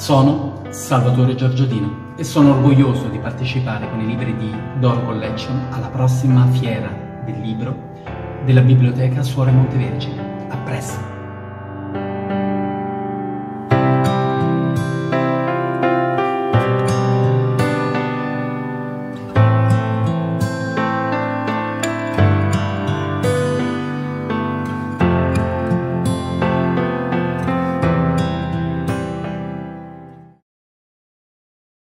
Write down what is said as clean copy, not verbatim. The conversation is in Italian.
Sono Salvatore Giorgiodino e sono orgoglioso di partecipare con i libri di Doro Collection alla prossima fiera del libro della Biblioteca Suore Montevergine. A presto!